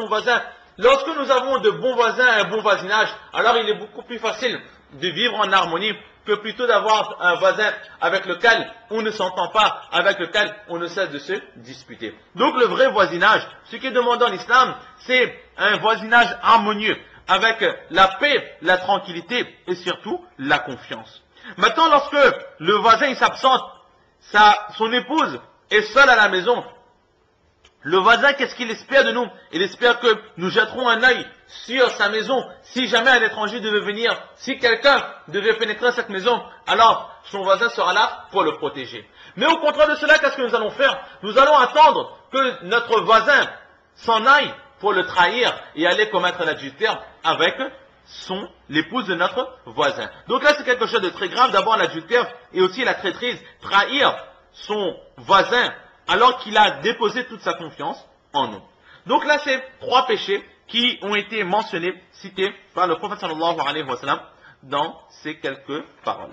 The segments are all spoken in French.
voisins. Lorsque nous avons de bons voisins et un bon voisinage, alors il est beaucoup plus facile de vivre en harmonie que plutôt d'avoir un voisin avec lequel on ne s'entend pas, avec lequel on ne cesse de se disputer. Donc le vrai voisinage, ce qui est demandé en islam, c'est un voisinage harmonieux, avec la paix, la tranquillité et surtout la confiance. Maintenant, lorsque le voisin il s'absente, son épouse est seule à la maison, le voisin, qu'est-ce qu'il espère de nous? Il espère que nous jetterons un œil sur sa maison. Si jamais un étranger devait venir, si quelqu'un devait pénétrer cette maison, alors son voisin sera là pour le protéger. Mais au contraire de cela, qu'est-ce que nous allons faire? Nous allons attendre que notre voisin s'en aille pour le trahir et aller commettre l'adultère avec l'épouse de notre voisin. Donc là, c'est quelque chose de très grave. D'abord l'adultère et aussi la traîtrise. Trahir son voisin alors qu'il a déposé toute sa confiance en nous. Donc là, c'est 3 péchés qui ont été mentionnés, cités par le prophète sallallahu alayhi wa sallam dans ces quelques paroles.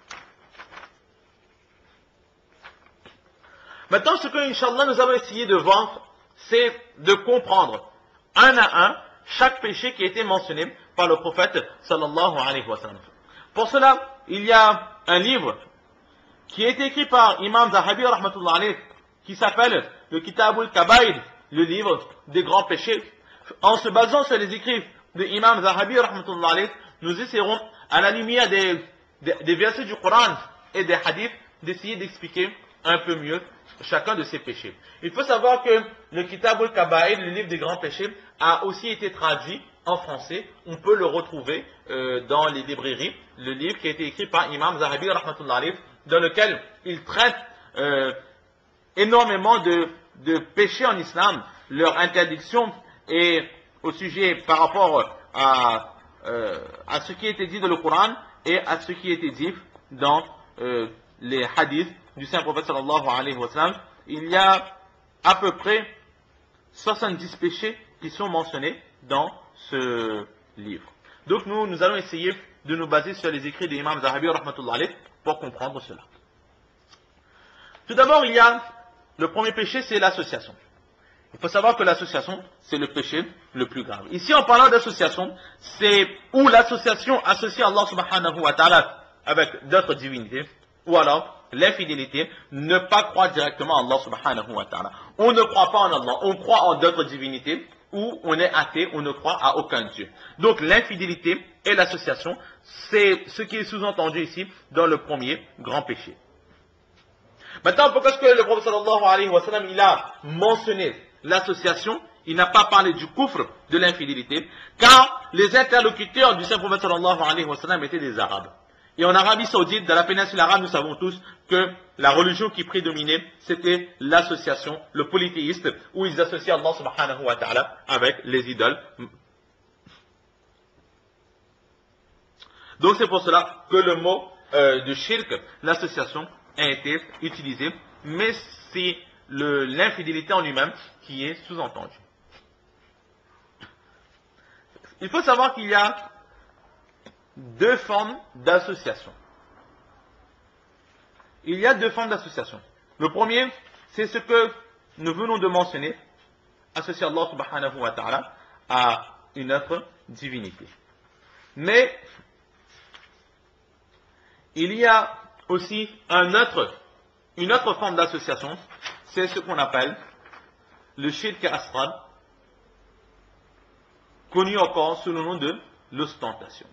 Maintenant, ce que, Inch'Allah, nous allons essayer de voir, c'est de comprendre un à un chaque péché qui a été mentionné par le prophète sallallahu alayhi wa sallam. Pour cela, il y a un livre qui a été écrit par Imam Zahabi rahmatullah alayhi, qui s'appelle le Kitabul Kabaïr, le livre des grands péchés. En se basant sur les écrits de Imam Zahabi rahmatullah alayhi, nous essaierons, à la lumière des versets du Coran et des hadiths, d'essayer d'expliquer un peu mieux chacun de ces péchés. Il faut savoir que le Kitabul Kabaïr, le livre des grands péchés, a aussi été traduit en français. On peut le retrouver dans les librairies. Le livre qui a été écrit par Imam Zahabi rahmatullah alayhi, dans lequel il traite énormément de péchés en islam, leur interdiction et au sujet par rapport à ce qui a été dit dans le Coran et à ce qui a été dit dans les hadiths du Saint-Prophète sallallahu alayhi wa sallam. Il y a à peu près 70 péchés qui sont mentionnés dans ce livre. Donc nous allons essayer de nous baser sur les écrits de l'imam Zahabi rahmatullah alayhi pour comprendre cela. Tout d'abord, il y a le premier péché, c'est l'association. Il faut savoir que l'association, c'est le péché le plus grave. Ici, en parlant d'association, c'est où l'association associe Allah subhanahu wa ta'ala avec d'autres divinités, ou alors l'infidélité, ne pas croire directement à Allah subhanahu wa ta'ala. On ne croit pas en Allah, on croit en d'autres divinités, ou on est athée, on ne croit à aucun Dieu. Donc l'infidélité et l'association, c'est ce qui est sous-entendu ici dans le premier grand péché. Maintenant, pourquoi est-ce que le prophète sallallahu alayhi wa sallam, il a mentionné l'association? Il n'a pas parlé du kufr, de l'infidélité, car les interlocuteurs du Saint-Prophète sallallahu alayhi wa sallam étaient des Arabes. Et en Arabie Saoudite, dans la péninsule arabe, nous savons tous que la religion qui prédominait, c'était l'association, le polythéiste, où ils associaient Allah subhanahu wa ta'ala avec les idoles. Donc c'est pour cela que le mot de shirk, l'association, a été utilisé, mais c'est l'infidélité en lui-même qui est sous-entendue. Il faut savoir qu'il y a 2 formes d'association. Il y a 2 formes d'association. Le premier, c'est ce que nous venons de mentionner, associer Allah subhanahu wa ta'ala à une autre divinité. Mais il y a aussi une autre forme d'association, c'est ce qu'on appelle le shirk asghar, connu encore sous le nom de l'ostentation.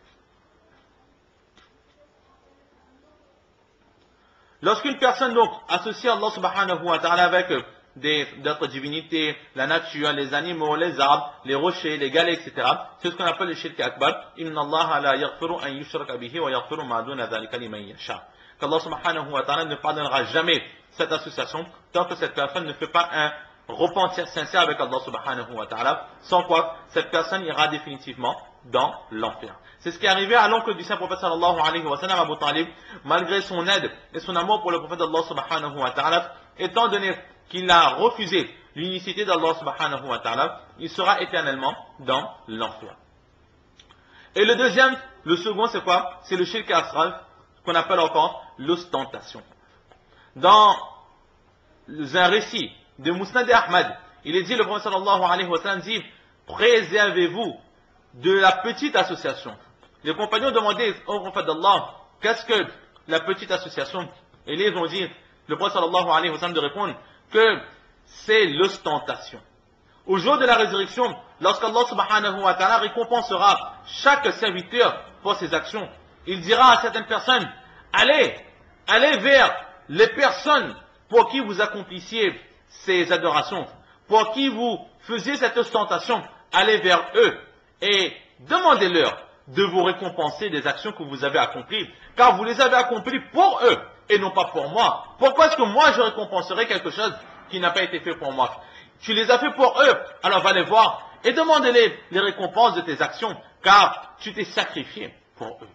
Lorsqu'une personne donc associe Allah subhanahu wa ta'ala avec d'autres divinités, la nature, les animaux, les arbres, les rochers, les galets, etc., c'est ce qu'on appelle le shirk akbar. Inna Allah la yaghfiru an yushraka bihi wa yaghfiru ma duna dhalika liman yasha. Qu'Allah subhanahu wa ta'ala ne pardonnera jamais cette association tant que cette personne ne fait pas un repentir sincère avec Allah subhanahu wa ta'ala, sans quoi cette personne ira définitivement dans l'enfer. C'est ce qui est arrivé à l'oncle du Saint-Prophète sallallahu alayhi wa sallam, Abu Talib, malgré son aide et son amour pour le prophète d'Allah subhanahu wa ta'ala, étant donné qu'il a refusé l'unicité d'Allah subhanahu wa ta'ala, il sera éternellement dans l'enfer. Et le second c'est quoi? C'est le shirk asghar, qu'on appelle encore l'ostentation. Dans un récit de Musnad Ahmad, il est dit, le prophète sallallahu alayhi wa sallam dit, préservez-vous de la petite association. Les compagnons demandaient au prophète d'Allah, qu'est-ce que la petite association? Et ils ont dit, le prophète sallallahu alayhi wa sallam de répondre que c'est l'ostentation. Au jour de la résurrection, lorsqu'Allah subhanahu wa ta'ala récompensera chaque serviteur pour ses actions, il dira à certaines personnes, allez vers les personnes pour qui vous accomplissiez ces adorations, pour qui vous faisiez cette ostentation, allez vers eux et demandez-leur de vous récompenser des actions que vous avez accomplies, car vous les avez accomplies pour eux et non pas pour moi. Pourquoi est-ce que moi je récompenserai quelque chose qui n'a pas été fait pour moi? Tu les as fait pour eux, alors va les voir et demande-les les récompenses de tes actions, car tu t'es sacrifié pour eux.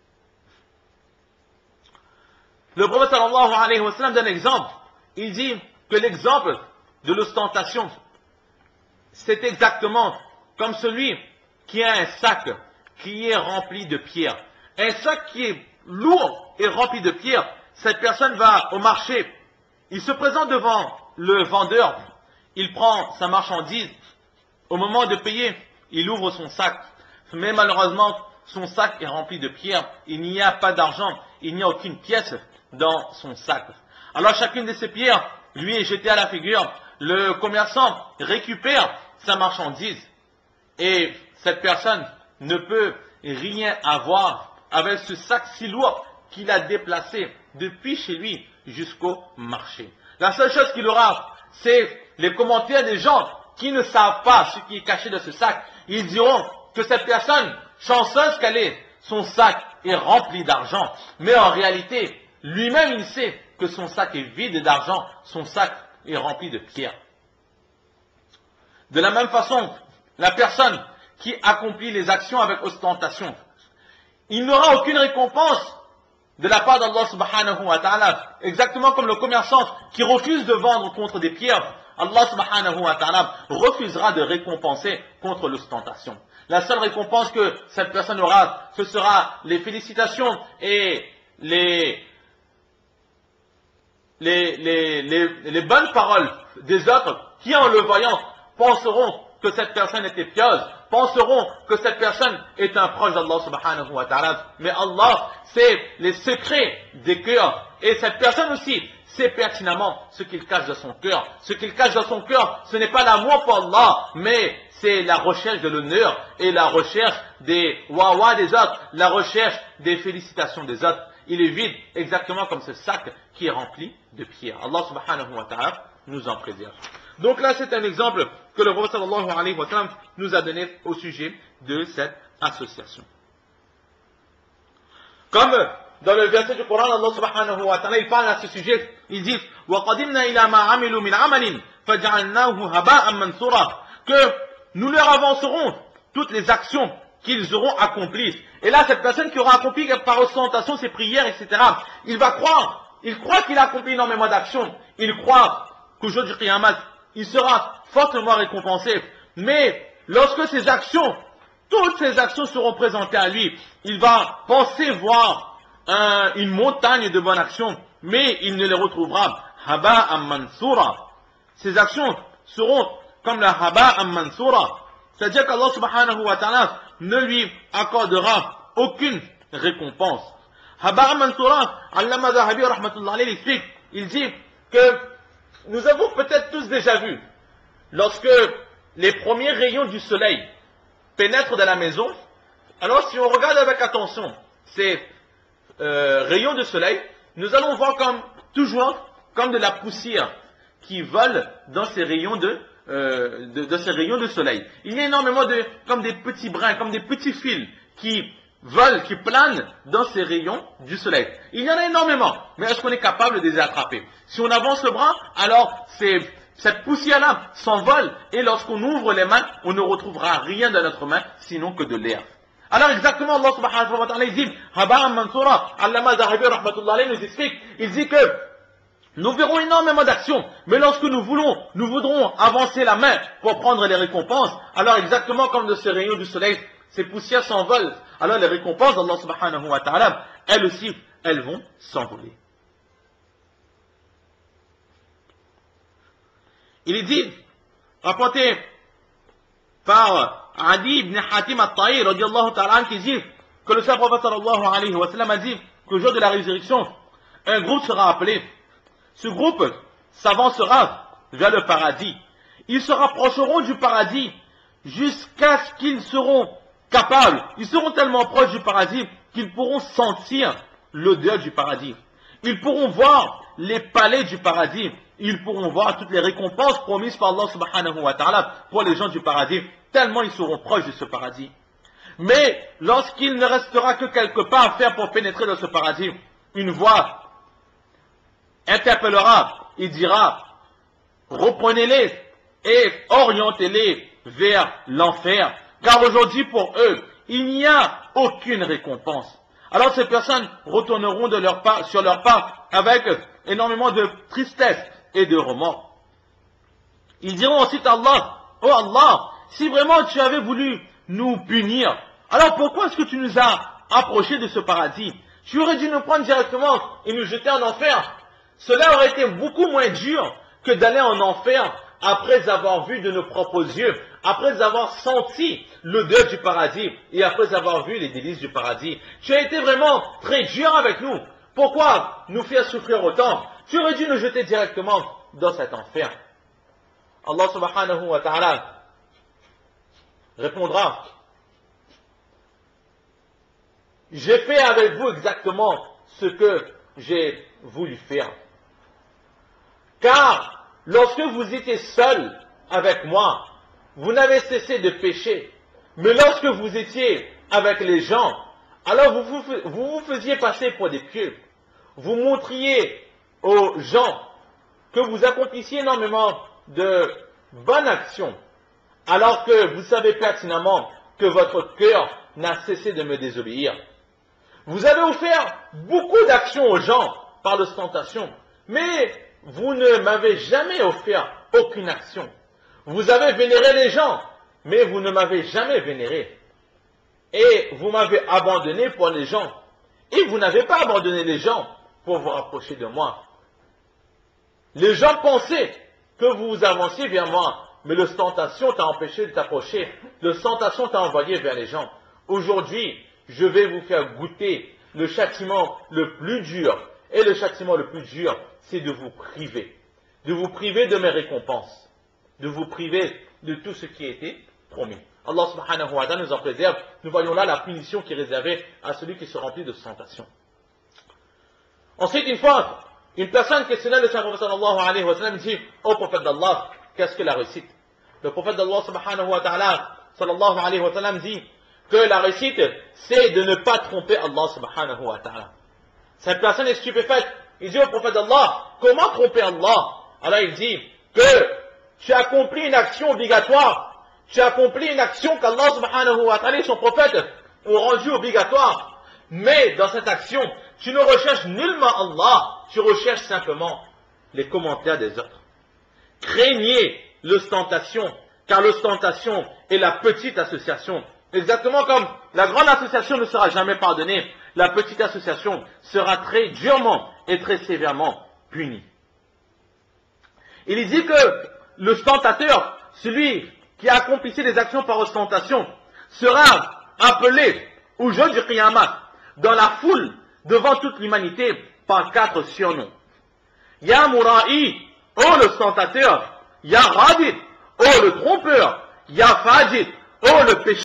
Le prophète sallallahu alayhi wa sallam donne un exemple. Il dit que l'exemple de l'ostentation, c'est exactement comme celui qui a un sac qui est rempli de pierres. Un sac qui est lourd et rempli de pierres, cette personne va au marché, il se présente devant le vendeur, il prend sa marchandise, au moment de payer, il ouvre son sac, mais malheureusement, son sac est rempli de pierres, il n'y a pas d'argent, il n'y a aucune pièce dans son sac. Alors chacune de ces pierres lui est jetée à la figure, le commerçant récupère sa marchandise et cette personne ne peut rien avoir avec ce sac si lourd qu'il a déplacé depuis chez lui jusqu'au marché. La seule chose qu'il aura, c'est les commentaires des gens qui ne savent pas ce qui est caché dans ce sac. Ils diront que cette personne, chanceuse qu'elle est, son sac est rempli d'argent. Mais en réalité, lui-même il sait que son sac est vide d'argent, son sac est rempli de pierres. De la même façon, la personne qui accomplit les actions avec ostentation, il n'aura aucune récompense de la part d'Allah subhanahu wa ta'ala. Exactement comme le commerçant qui refuse de vendre contre des pierres, Allah subhanahu wa ta'ala refusera de récompenser contre l'ostentation. La seule récompense que cette personne aura, ce sera les félicitations et les bonnes paroles des autres qui, en le voyant, penseront que cette personne était pieuse, penseront que cette personne est un proche d'Allah subhanahu wa ta'ala. Mais Allah sait les secrets des cœurs. Et cette personne aussi sait pertinemment ce qu'il cache dans son cœur. Ce qu'il cache dans son cœur, ce n'est pas l'amour pour Allah, mais c'est la recherche de l'honneur et la recherche des wawa des autres, la recherche des félicitations des autres. Il est vide, exactement comme ce sac qui est rempli de pierres. Allah subhanahu wa ta'ala nous en préserve. Donc là, c'est un exemple que le prophète sallallahu alayhi wa sallam nous a donné au sujet de cette association. Comme dans le verset du Coran, Allah subhanahu wa ta'ala, il parle à ce sujet, il dit وَقَدِمْنَا إِلَى مَا عَمِلُوا مِنْ عَمَلٍ فَجَعَلْنَاهُ هَبَاءً مَنْثُورًا, que nous leur avancerons toutes les actions qu'ils auront accomplies. Et là, cette personne qui aura accompli par ostentation ses prières, etc., il va croire, il croit qu'il a accompli énormément d'actions, il croit qu'au jour du Qiyamah, il sera fortement récompensé. Mais lorsque ces actions, toutes ces actions seront présentées à lui, il va penser voir une montagne de bonnes actions, mais il ne les retrouvera haba'an mansura. Ces actions seront comme la haba'an mansura, c'est-à-dire qu'Allah subhanahu wa ta'ala ne lui accordera aucune récompense. Haba'an mansura, Allama Zahabi rahmatullah alayhi explique, il dit que nous avons peut-être tous déjà vu, lorsque les premiers rayons du soleil pénètrent dans la maison, alors si on regarde avec attention ces rayons de soleil, nous allons voir toujours comme de la poussière qui vole dans ces rayons ces rayons de soleil. Il y a énormément comme des petits brins, comme des petits fils qui volent, qui planent dans ces rayons du soleil. Il y en a énormément, mais est-ce qu'on est capable de les attraper? Si on avance le bras, alors cette poussière-là s'envole, et lorsqu'on ouvre les mains, on ne retrouvera rien dans notre main, sinon que de l'air. Alors exactement, Allah subhanahu wa ta'ala, il dit, Haba'an Mansura, Allama Zahabi rahmatullah alayhi nous explique, il dit que nous verrons énormément d'actions, mais lorsque nous voudrons avancer la main pour prendre les récompenses, alors exactement comme de ces rayons du soleil, ces poussières s'envolent, alors les récompenses d'Allah subhanahu wa ta'ala, elles aussi, elles vont s'envoler. Il est dit, rapporté par Adi ibn Hatim al-Ta'i, radiallahu ta'ala, qui dit que le Saint-Prophète sallallahu alayhi wa sallam a dit qu'au jour de la résurrection, un groupe sera appelé. Ce groupe s'avancera vers le paradis. Ils se rapprocheront du paradis jusqu'à ce qu'ils seront capables, ils seront tellement proches du paradis qu'ils pourront sentir l'odeur du paradis. Ils pourront voir les palais du paradis. Ils pourront voir toutes les récompenses promises par Allah subhanahu wa ta'ala pour les gens du paradis, tellement ils seront proches de ce paradis. Mais lorsqu'il ne restera que quelques pas à faire pour pénétrer dans ce paradis, une voix interpellera et dira: reprenez-les et orientez-les vers l'enfer, car aujourd'hui pour eux, il n'y a aucune récompense. Alors ces personnes retourneront sur leur pas avec énormément de tristesse et de remords. Ils diront ensuite à Allah: oh Allah, si vraiment tu avais voulu nous punir, alors pourquoi est-ce que tu nous as approchés de ce paradis? Tu aurais dû nous prendre directement et nous jeter en enfer. Cela aurait été beaucoup moins dur que d'aller en enfer après avoir vu de nos propres yeux, après avoir senti l'odeur du paradis et après avoir vu les délices du paradis. Tu as été vraiment très dur avec nous. Pourquoi nous faire souffrir autant? Tu aurais dû nous jeter directement dans cet enfer. Allah subhanahu wa ta'ala répondra: j'ai fait avec vous exactement ce que j'ai voulu faire. Car lorsque vous étiez seuls avec moi, vous n'avez cessé de pécher. Mais lorsque vous étiez avec les gens, alors vous vous faisiez passer pour des pieux. Vous montriez aux gens que vous accomplissiez énormément de bonnes actions, alors que vous savez pertinemment que votre cœur n'a cessé de me désobéir. Vous avez offert beaucoup d'actions aux gens par l'ostentation, mais vous ne m'avez jamais offert aucune action. Vous avez vénéré les gens, mais vous ne m'avez jamais vénéré. Et vous m'avez abandonné pour les gens. Et vous n'avez pas abandonné les gens pour vous rapprocher de moi. Les gens pensaient que vous vous avanciez vers moi, mais l'ostentation t'a empêché de t'approcher. L'ostentation t'a envoyé vers les gens. Aujourd'hui, je vais vous faire goûter le châtiment le plus dur. Et le châtiment le plus dur, c'est de vous priver. De vous priver de mes récompenses. De vous priver de tout ce qui a été promis. Allah subhanahu wa ta'ala nous en préserve. Nous voyons là la punition qui est réservée à celui qui se remplit de tentation. Ensuite, une fois, une personne questionnait le Saint-Prophète sallallahu alayhi wa sallam dit: ô prophète d'Allah, qu'est-ce que la réussite? Le prophète d'Allah subhanahu wa ta'ala sallallahu alayhi wa sallam dit que la réussite, c'est de ne pas tromper Allah subhanahu wa ta'ala. Cette personne est stupéfaite. Il dit au prophète d'Allah: comment tromper Allah? Alors il dit que tu accomplis une action obligatoire. Tu accomplis une action qu'Allah subhanahu wa ta'ala et son prophète ont rendue obligatoire. Mais dans cette action, tu ne recherches nullement Allah, tu recherches simplement les commentaires des autres. Craignez l'ostentation, car l'ostentation est la petite association. Exactement comme la grande association ne sera jamais pardonnée, la petite association sera très durement et très sévèrement punie. Il dit que l'ostentateur, celui qui accomplissait des actions par ostentation, sera appelé au jour du Qiyamah, dans la foule, devant toute l'humanité, par 4 surnoms. Ya Mura'i, oh l'ostentateur, Ya Radid, oh le trompeur, Ya Fajid, oh le pécheur.